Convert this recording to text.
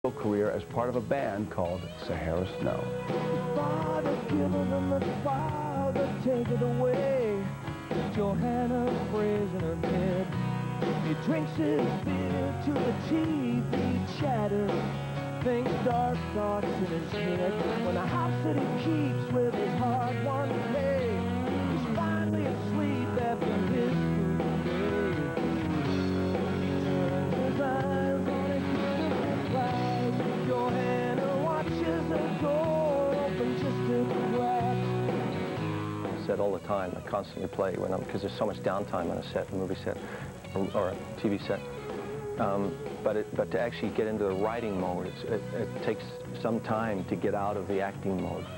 career as part of a band called Sahara Snow. Father, give it and the Father, take it away. Johanna prays in her bed. He drinks his beer to the TV chatter. Thinks dark thoughts in his head. When the house that he keeps with his hard-won pay, he's finally asleep after his food day. He turns his eyes on his beautiful clouds. Johanna watches the door open just a crack. Set all the time. I constantly play when because there's so much downtime on a set, a movie set, or a TV set. But to actually get into the writing mode, it takes some time to get out of the acting mode.